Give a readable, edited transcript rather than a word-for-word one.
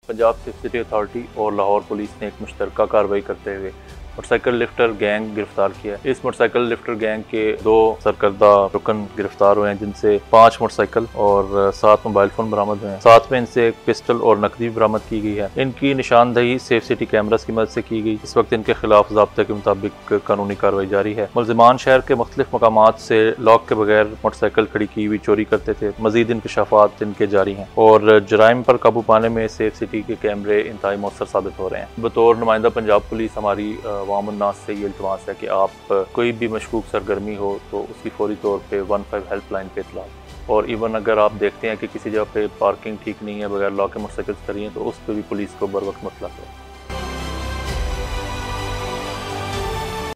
Punjab city authority और Lahore police ने एक मुश्तरका कार्रवाई करते हुए मोटरसाइकिल लिफ्टर गैंग गिरफ्तार किया है। इस मोटरसाइकिल लिफ्टर गैंग के 2 सरकर्दा रुकन गिरफ्तार हुए हैं, जिनसे 5 मोटरसाइकिल और 7 मोबाइल फ़ोन बरामद हुए हैं। साथ में इनसे एक पिस्टल और नकदी बरामद की गई है। इनकी निशानदही सेफ सिटी कैमरास की मदद से की गई। इस वक्त इनके खिलाफ ज़ाब्ते के मुताबिक कानूनी कार्रवाई जारी है। मुलजिमान शहर के मुख्तलिफ मकामात से लॉक के बगैर मोटरसाइकिल खड़ी की हुई चोरी करते थे। मजीद इंकशाफात इनके जारी हैं और जराइम पर काबू पाने में सेफ सिटी के कैमरे इंतहाई मौसर साबित हो रहे हैं। बतौर नुमाइंदा पंजाब पुलिस हमारी अवाम उन्नास से ये इल्तिमास है कि आप कोई भी मशकूक सरगर्मी हो तो उसकी फौरी तौर पे 15 हेल्पलाइन पे इतला, और इवन अगर आप देखते हैं कि किसी जगह पे पार्किंग ठीक नहीं है, बगैर लॉक के मोटरसाइकिल्स खड़ी हैं, तो उस पर भी पुलिस को बर वक्त मतला करें।